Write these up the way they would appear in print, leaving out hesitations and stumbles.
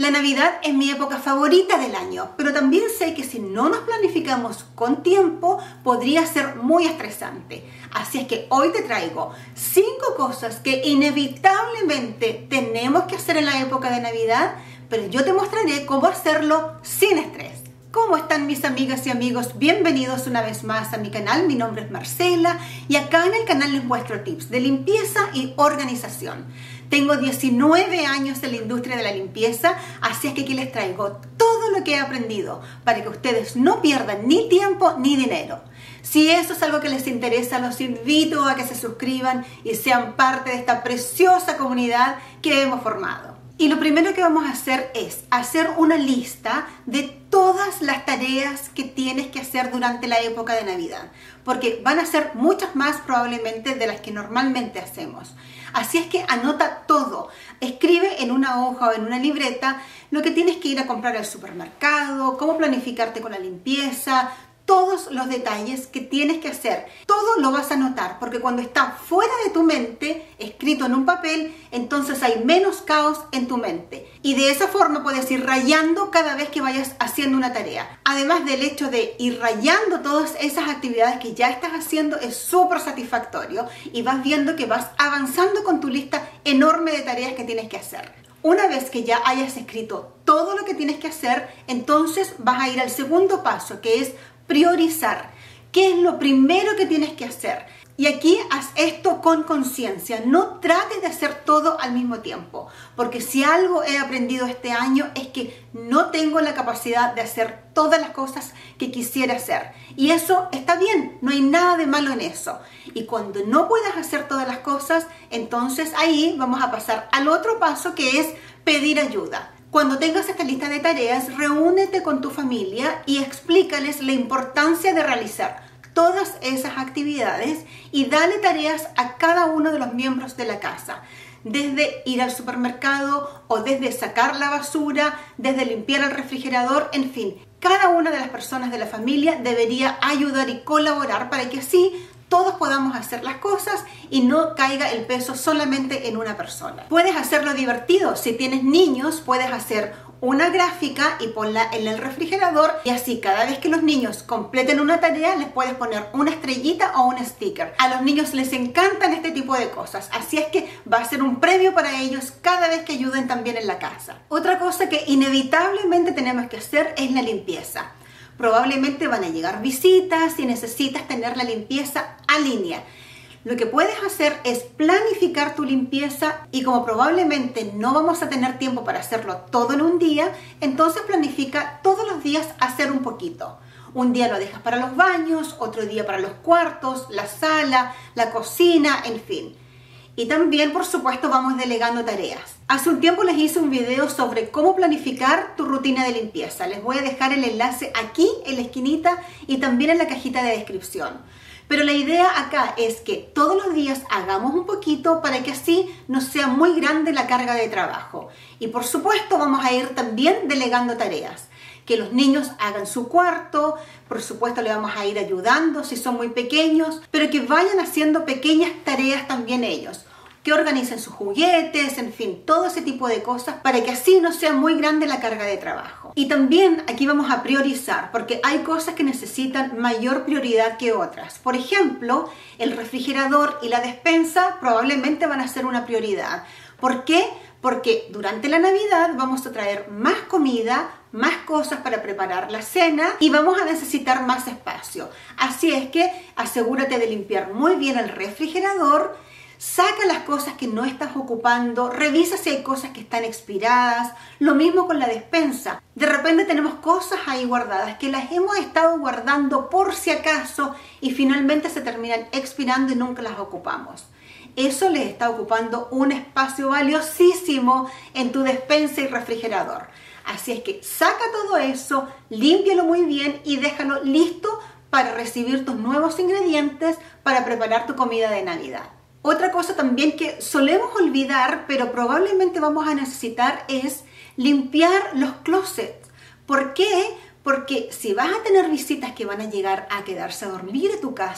La Navidad es mi época favorita del año, pero también sé que si no nos planificamos con tiempo podría ser muy estresante. Así es que hoy te traigo 5 cosas que inevitablemente tenemos que hacer en la época de Navidad, pero yo te mostraré cómo hacerlo sin estrés. ¿Cómo están mis amigas y amigos? Bienvenidos una vez más a mi canal. Mi nombre es Marcela y acá en el canal les muestro tips de limpieza y organización. Tengo 19 años en la industria de la limpieza, así es que aquí les traigo todo lo que he aprendido para que ustedes no pierdan ni tiempo ni dinero. Si eso es algo que les interesa, los invito a que se suscriban y sean parte de esta preciosa comunidad que hemos formado. Y lo primero que vamos a hacer es hacer una lista de todas las tareas que tienes que hacer durante la época de Navidad, porque van a ser muchas más probablemente de las que normalmente hacemos. Así es que anota todo, escribe en una hoja o en una libreta lo que tienes que ir a comprar al supermercado, cómo planificarte con la limpieza, todos los detalles que tienes que hacer. Todo lo vas a anotar, porque cuando está fuera de tu mente, escrito en un papel, entonces hay menos caos en tu mente. Y de esa forma puedes ir rayando cada vez que vayas haciendo una tarea. Además del hecho de ir rayando todas esas actividades que ya estás haciendo, es súper satisfactorio y vas viendo que vas avanzando con tu lista enorme de tareas que tienes que hacer. Una vez que ya hayas escrito todo lo que tienes que hacer, entonces vas a ir al segundo paso, que es priorizar. ¿Qué es lo primero que tienes que hacer? Y aquí haz esto con conciencia. No trates de hacer todo al mismo tiempo, porque si algo he aprendido este año es que no tengo la capacidad de hacer todas las cosas que quisiera hacer. Y eso está bien, no hay nada de malo en eso. Y cuando no puedas hacer todas las cosas, entonces ahí vamos a pasar al otro paso, que es pedir ayuda. Cuando tengas esta lista de tareas, reúnete con tu familia y explícales la importancia de realizar todas esas actividades y dale tareas a cada uno de los miembros de la casa. Desde ir al supermercado o desde sacar la basura, desde limpiar el refrigerador, en fin. Cada una de las personas de la familia debería ayudar y colaborar para que así todos podamos hacer las cosas y no caiga el peso solamente en una persona. Puedes hacerlo divertido. Si tienes niños, puedes hacer una gráfica y ponla en el refrigerador, y así cada vez que los niños completen una tarea les puedes poner una estrellita o un sticker. A los niños les encantan este tipo de cosas, así es que va a ser un premio para ellos cada vez que ayuden también en la casa. Otra cosa que inevitablemente tenemos que hacer es la limpieza. Probablemente van a llegar visitas y necesitas tener la limpieza a línea. Lo que puedes hacer es planificar tu limpieza, y como probablemente no vamos a tener tiempo para hacerlo todo en un día, entonces planifica todos los días hacer un poquito. Un día lo dejas para los baños, otro día para los cuartos, la sala, la cocina, en fin. Y también, por supuesto, vamos delegando tareas. Hace un tiempo les hice un video sobre cómo planificar tu rutina de limpieza. Les voy a dejar el enlace aquí en la esquinita y también en la cajita de descripción. Pero la idea acá es que todos los días hagamos un poquito para que así no sea muy grande la carga de trabajo. Y por supuesto vamos a ir también delegando tareas. Que los niños hagan su cuarto, por supuesto le vamos a ir ayudando si son muy pequeños, pero que vayan haciendo pequeñas tareas también ellos. Que organicen sus juguetes, en fin, todo ese tipo de cosas para que así no sea muy grande la carga de trabajo. Y también aquí vamos a priorizar, porque hay cosas que necesitan mayor prioridad que otras. Por ejemplo, el refrigerador y la despensa probablemente van a ser una prioridad. ¿Por qué? Porque durante la Navidad vamos a traer más comida, más cosas para preparar la cena y vamos a necesitar más espacio. Así es que asegúrate de limpiar muy bien el refrigerador. Saca las cosas que no estás ocupando, revisa si hay cosas que están expiradas. Lo mismo con la despensa. De repente tenemos cosas ahí guardadas que las hemos estado guardando por si acaso y finalmente se terminan expirando y nunca las ocupamos. Eso les está ocupando un espacio valiosísimo en tu despensa y refrigerador. Así es que saca todo eso, límpialo muy bien y déjalo listo para recibir tus nuevos ingredientes para preparar tu comida de Navidad. Otra cosa también que solemos olvidar, pero probablemente vamos a necesitar, es limpiar los closets. ¿Por qué? Porque si vas a tener visitas que van a llegar a quedarse a dormir en tu casa,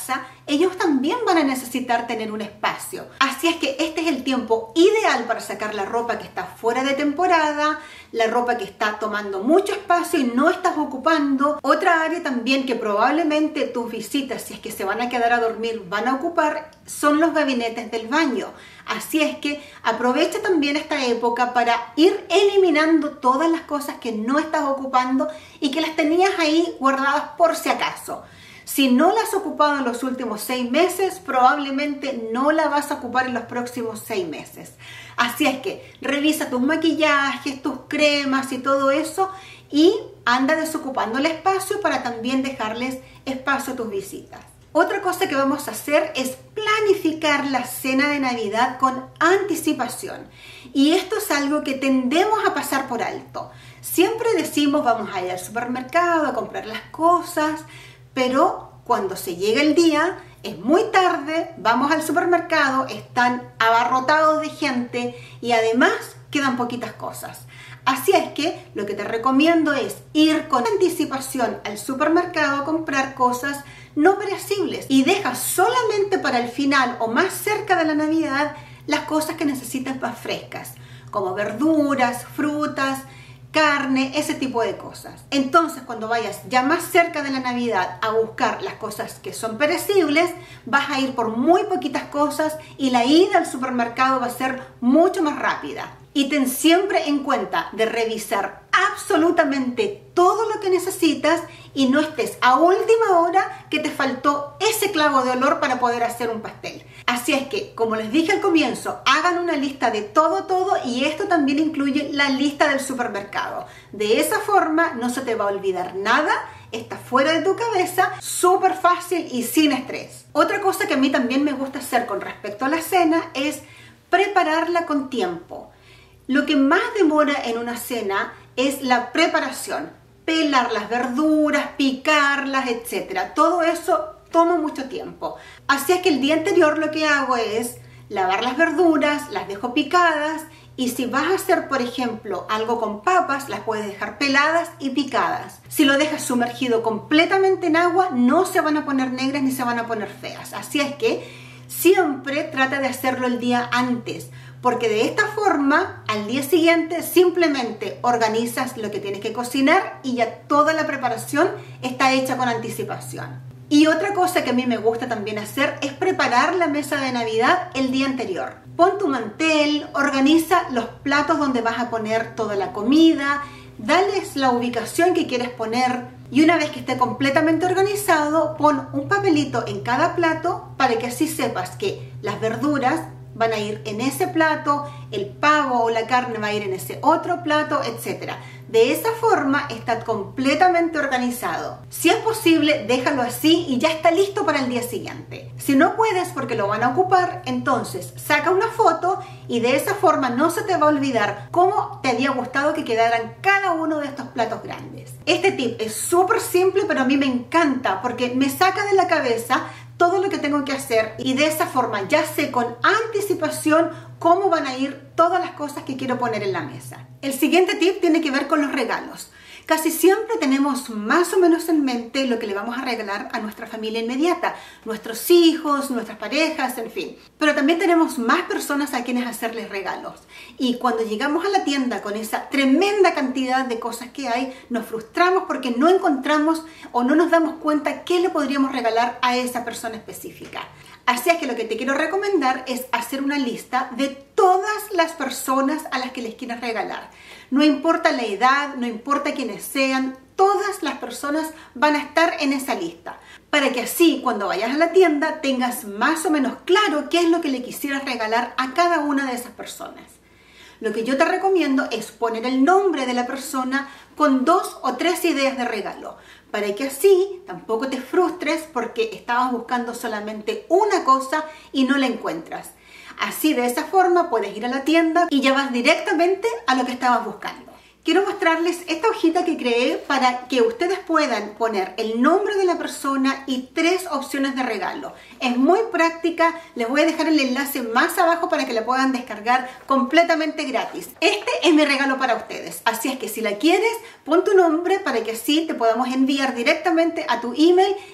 ellos también van a necesitar tener un espacio. Así es que este es el tiempo ideal para sacar la ropa que está fuera de temporada, la ropa que está tomando mucho espacio y no estás ocupando. Otra área también que probablemente tus visitas, si es que se van a quedar a dormir, van a ocupar, son los gabinetes del baño. Así es que aprovecha también esta época para ir eliminando todas las cosas que no estás ocupando y que las tenías ahí guardadas por si acaso. Si no la has ocupado en los últimos 6 meses, probablemente no la vas a ocupar en los próximos 6 meses. Así es que revisa tus maquillajes, tus cremas y todo eso y anda desocupando el espacio para también dejarles espacio a tus visitas. Otra cosa que vamos a hacer es planificar la cena de Navidad con anticipación. Y esto es algo que tendemos a pasar por alto. Siempre decimos vamos a ir al supermercado a comprar las cosas, pero cuando se llega el día es muy tarde, vamos al supermercado, están abarrotados de gente y además quedan poquitas cosas. Así es que lo que te recomiendo es ir con anticipación al supermercado a comprar cosas no perecibles y deja solamente para el final o más cerca de la Navidad las cosas que necesitas más frescas, como verduras, frutas, carne, ese tipo de cosas. Entonces, cuando vayas ya más cerca de la Navidad a buscar las cosas que son perecibles, vas a ir por muy poquitas cosas y la ida al supermercado va a ser mucho más rápida. Y ten siempre en cuenta de revisar absolutamente todo lo que necesitas y no estés a última hora que te faltó ese clavo de olor para poder hacer un pastel. Así es que, como les dije al comienzo, hagan una lista de todo y esto también incluye la lista del supermercado. De esa forma no se te va a olvidar nada, está fuera de tu cabeza, súper fácil y sin estrés. Otra cosa que a mí también me gusta hacer con respecto a la cena es prepararla con tiempo. Lo que más demora en una cena es la preparación, pelar las verduras, picarlas, etc. Todo eso toma mucho tiempo. Así es que el día anterior lo que hago es lavar las verduras, las dejo picadas y si vas a hacer, por ejemplo, algo con papas, las puedes dejar peladas y picadas. Si lo dejas sumergido completamente en agua, no se van a poner negras ni se van a poner feas. Así es que siempre trata de hacerlo el día antes, porque de esta forma, al día siguiente, simplemente organizas lo que tienes que cocinar y ya toda la preparación está hecha con anticipación. Y otra cosa que a mí me gusta también hacer es preparar la mesa de Navidad el día anterior. Pon tu mantel, organiza los platos donde vas a poner toda la comida, dales la ubicación que quieres poner y una vez que esté completamente organizado, pon un papelito en cada plato para que así sepas que las verduras van a ir en ese plato, el pavo o la carne va a ir en ese otro plato, etc. De esa forma está completamente organizado. Si es posible, déjalo así y ya está listo para el día siguiente. Si no puedes porque lo van a ocupar, entonces saca una foto y de esa forma no se te va a olvidar cómo te había gustado que quedaran cada uno de estos platos grandes. Este tip es súper simple, pero a mí me encanta porque me saca de la cabeza todo lo que tengo que hacer y de esa forma ya sé con anticipación cómo van a ir todas las cosas que quiero poner en la mesa. El siguiente tip tiene que ver con los regalos. Casi siempre tenemos más o menos en mente lo que le vamos a regalar a nuestra familia inmediata, nuestros hijos, nuestras parejas, en fin. Pero también tenemos más personas a quienes hacerles regalos. Y cuando llegamos a la tienda con esa tremenda cantidad de cosas que hay, nos frustramos porque no encontramos o no nos damos cuenta qué le podríamos regalar a esa persona específica. Así es que lo que te quiero recomendar es hacer una lista de todas las personas a las que les quieras regalar. No importa la edad, no importa quiénes sean, todas las personas van a estar en esa lista. Para que así cuando vayas a la tienda tengas más o menos claro qué es lo que le quisieras regalar a cada una de esas personas. Lo que yo te recomiendo es poner el nombre de la persona con 2 o 3 ideas de regalo, para que así tampoco te frustres porque estabas buscando solamente una cosa y no la encuentras. Así de esa forma puedes ir a la tienda y ya vas directamente a lo que estabas buscando. Quiero mostrarles esta hojita que creé para que ustedes puedan poner el nombre de la persona y 3 opciones de regalo. Es muy práctica, les voy a dejar el enlace más abajo para que la puedan descargar completamente gratis. Este es mi regalo para ustedes, así es que si la quieres, pon tu nombre para que así te podamos enviar directamente a tu email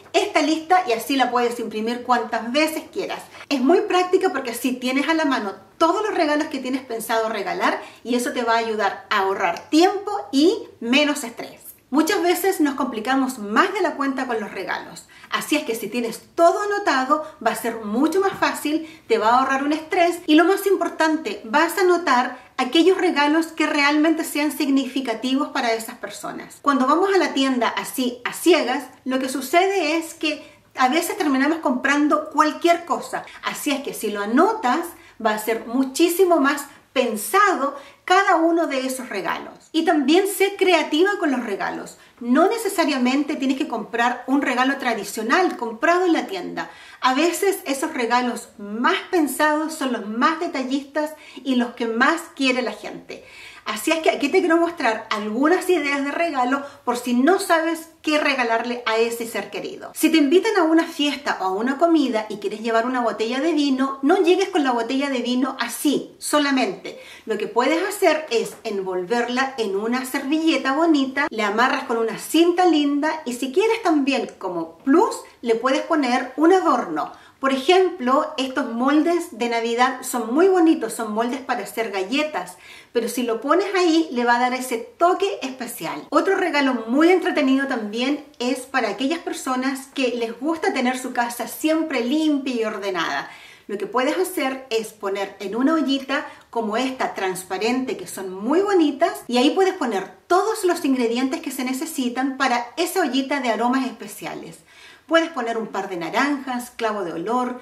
esta lista y así la puedes imprimir cuantas veces quieras. Es muy práctica porque así tienes a la mano todos los regalos que tienes pensado regalar y eso te va a ayudar a ahorrar tiempo y menos estrés. Muchas veces nos complicamos más de la cuenta con los regalos, así es que si tienes todo anotado va a ser mucho más fácil, te va a ahorrar un estrés y lo más importante, vas a anotar aquellos regalos que realmente sean significativos para esas personas. Cuando vamos a la tienda así a ciegas, lo que sucede es que a veces terminamos comprando cualquier cosa, así es que si lo anotas va a ser muchísimo más pensado cada uno de esos regalos. Y también sé creativa con los regalos. No necesariamente tienes que comprar un regalo tradicional comprado en la tienda. A veces esos regalos más pensados son los más detallistas y los que más quiere la gente. Así es que aquí te quiero mostrar algunas ideas de regalo por si no sabes qué regalarle a ese ser querido. Si te invitan a una fiesta o a una comida y quieres llevar una botella de vino, no llegues con la botella de vino así, solamente. Lo que puedes hacer es envolverla en una servilleta bonita, le amarras con una cinta linda y si quieres también como plus, le puedes poner un adorno. Por ejemplo, estos moldes de Navidad son muy bonitos, son moldes para hacer galletas, pero si lo pones ahí le va a dar ese toque especial. Otro regalo muy entretenido también es para aquellas personas que les gusta tener su casa siempre limpia y ordenada. Lo que puedes hacer es poner en una ollita como esta transparente que son muy bonitas y ahí puedes poner todos los ingredientes que se necesitan para esa ollita de aromas especiales. Puedes poner un par de naranjas, clavo de olor,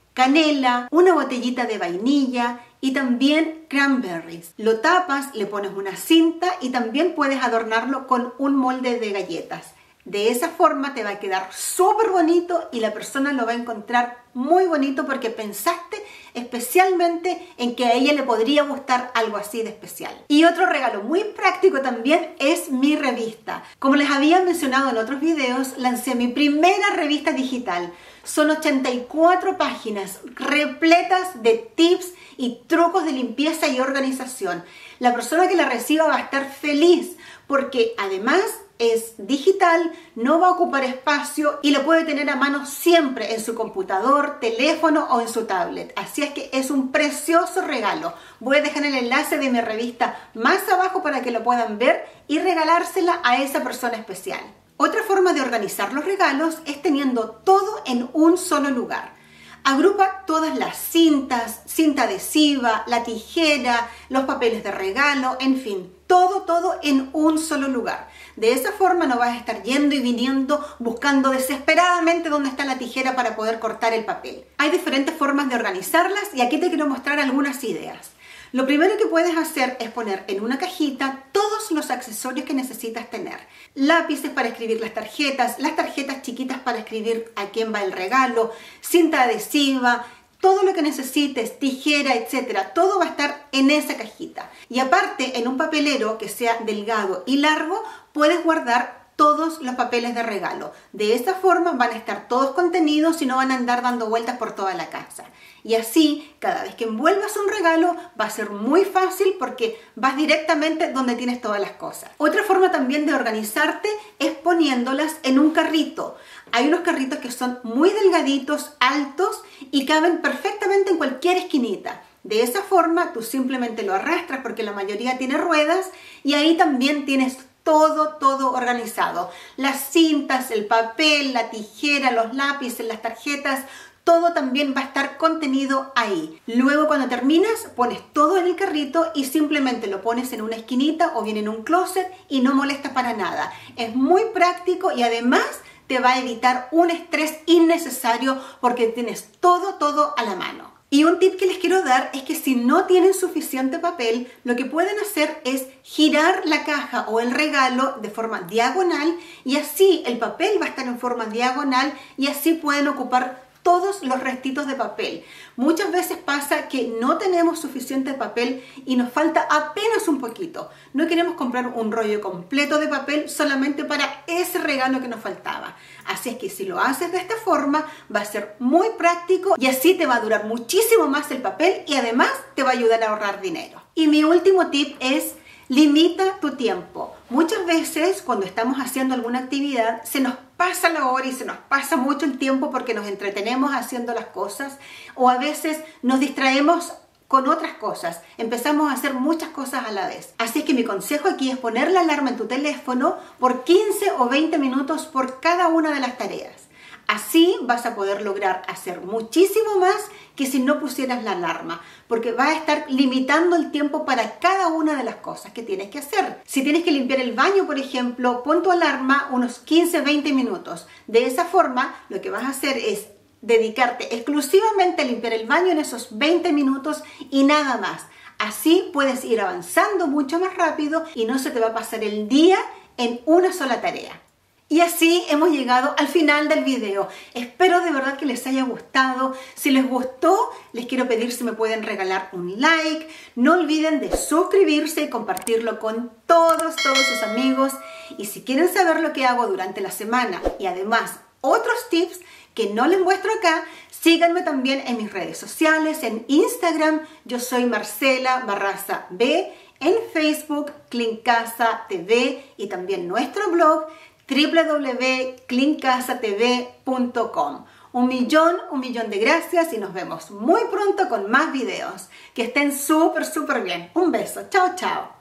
canela, una botellita de vainilla y también cranberries. Lo tapas, le pones una cinta y también puedes adornarlo con un molde de galletas. De esa forma te va a quedar súper bonito y la persona lo va a encontrar muy bonito porque pensaste especialmente en que a ella le podría gustar algo así de especial. Y otro regalo muy práctico también es mi revista. Como les había mencionado en otros videos, lancé mi primera revista digital. Son 84 páginas repletas de tips y trucos de limpieza y organización. La persona que la reciba va a estar feliz porque además es digital, no va a ocupar espacio y lo puede tener a mano siempre en su computador, teléfono o en su tablet. Así es que es un precioso regalo. Voy a dejar el enlace de mi revista más abajo para que lo puedan ver y regalársela a esa persona especial. Otra forma de organizar los regalos es teniendo todo en un solo lugar. Agrupa todas las cintas, cinta adhesiva, la tijera, los papeles de regalo, en fin, todo en un solo lugar. De esa forma no vas a estar yendo y viniendo buscando desesperadamente dónde está la tijera para poder cortar el papel. Hay diferentes formas de organizarlas y aquí te quiero mostrar algunas ideas. Lo primero que puedes hacer es poner en una cajita todos los accesorios que necesitas tener. Lápices para escribir las tarjetas chiquitas para escribir a quién va el regalo, cinta adhesiva, todo lo que necesites, tijera, etcétera, todo va a estar en esa cajita. Y aparte, en un papelero que sea delgado y largo, puedes guardar todos los papeles de regalo. De esta forma van a estar todos contenidos y no van a andar dando vueltas por toda la casa. Y así, cada vez que envuelvas un regalo, va a ser muy fácil porque vas directamente donde tienes todas las cosas. Otra forma también de organizarte es poniéndolas en un carrito. Hay unos carritos que son muy delgaditos, altos y caben perfectamente en cualquier esquinita. De esa forma, tú simplemente lo arrastras porque la mayoría tiene ruedas y ahí también tienes todo organizado. Las cintas, el papel, la tijera, los lápices, las tarjetas, todo también va a estar contenido ahí. Luego cuando terminas, pones todo en el carrito y simplemente lo pones en una esquinita o bien en un closet y no molesta para nada. Es muy práctico y además te va a evitar un estrés innecesario porque tienes todo a la mano. Y un tip que les quiero dar es que si no tienen suficiente papel, lo que pueden hacer es girar la caja o el regalo de forma diagonal y así el papel va a estar en forma diagonal y así pueden ocupar todos los restitos de papel. Muchas veces pasa que no tenemos suficiente papel y nos falta apenas un poquito. No queremos comprar un rollo completo de papel solamente para ese regalo que nos faltaba. Así es que si lo haces de esta forma va a ser muy práctico y así te va a durar muchísimo más el papel y además te va a ayudar a ahorrar dinero. Y mi último tip es limita tu tiempo. Muchas veces cuando estamos haciendo alguna actividad se nos pasa la hora y se nos pasa mucho el tiempo porque nos entretenemos haciendo las cosas o a veces nos distraemos con otras cosas. Empezamos a hacer muchas cosas a la vez. Así que mi consejo aquí es poner la alarma en tu teléfono por 15 o 20 minutos por cada una de las tareas. Así vas a poder lograr hacer muchísimo más que si no pusieras la alarma, porque va a estar limitando el tiempo para cada una de las cosas que tienes que hacer. Si tienes que limpiar el baño, por ejemplo, pon tu alarma unos 15-20 minutos. De esa forma, lo que vas a hacer es dedicarte exclusivamente a limpiar el baño en esos 20 minutos y nada más. Así puedes ir avanzando mucho más rápido y no se te va a pasar el día en una sola tarea. Y así hemos llegado al final del video. Espero de verdad que les haya gustado. Si les gustó, les quiero pedir si me pueden regalar un like. No olviden de suscribirse y compartirlo con todos sus amigos. Y si quieren saber lo que hago durante la semana y además otros tips que no les muestro acá, síganme también en mis redes sociales. En Instagram yo soy Marcela Barraza B. En Facebook, Clean Casa TV y también nuestro blog www.cleancasatv.com. Un millón de gracias y nos vemos muy pronto con más videos. Que estén súper bien. Un beso. Chao, chao.